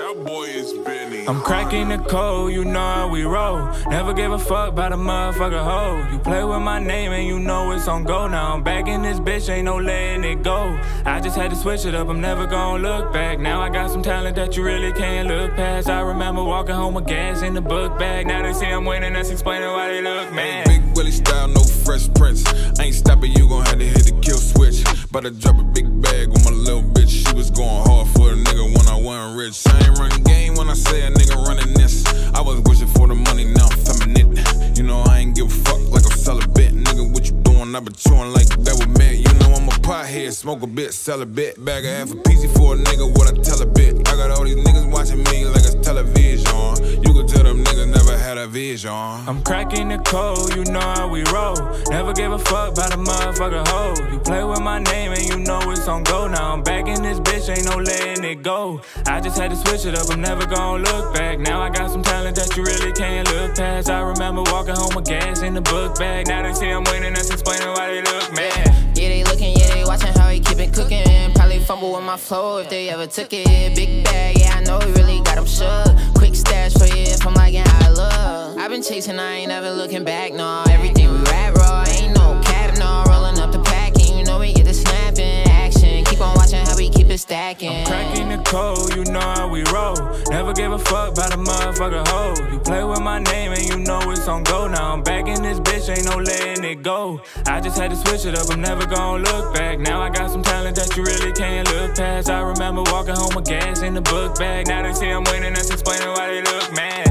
That boy is Benny. I'm cracking the code, you know how we roll. Never gave a fuck about a motherfucker hoe. You play with my name and you know it's on go. Now I'm back in this bitch, ain't no letting it go. I just had to switch it up, I'm never gonna look back. Now I got some talent that you really can't look past. I remember walking home with gas in the book bag. Now they see I'm winning, that's explaining why they look mad. Big Willie style, no Fresh Prince. I ain't stopping, you gon' have to hit the kill switch. About to drop a big bag with my little bitch. She was going hard for a nigga when I wasn't rich. I ain't running game when I say a nigga running this. I was wishing for the money, now I'm feminine. You know I ain't give a fuck like I'm celibate. Nigga, what you doing? I been chewing like that with me. You know I'm a pothead, smoke a bit, sell a bit. Bag a half a peasy for a nigga, what I tell a bit. I got all these niggas watching me like it's television. You can tell them niggas never had a vision. I'm cracking the code, you know how we roll. Never gave a fuck about a motherfucker hoe. You play with my name and you know it's on go. Now I'm back in this bitch, ain't no letting it go. I just had to switch it up, I'm never gonna look back. Now I got some talent that you really can't look past. I remember walking home with gas in the book bag. Now they see I'm winning, that's explaining why they look mad. Yeah, they looking, yeah, they watching how he keep it cooking. Probably fumble with my flow if they ever took it. Big bag, yeah, I know he really got them shook. Quick stash for you if I'm liking how I look. I've been chasing, I ain't never looking back, no. Everything we rap raw, ain't no cap, no. Rolling up the packing, you know we get the snapping action. Keep on watching how we keep it stacking. I'm cracking the code, you know how we roll. Never gave a fuck about a motherfucker hoe. You play with my name and you know it's on go. Now I'm back in this bitch, ain't no letting it go. I just had to switch it up, I'm never gonna look back. Now I got some talent that you really can't look past. I remember walking home with gas in the book bag. Now they see I'm winning, that's explaining why they look mad.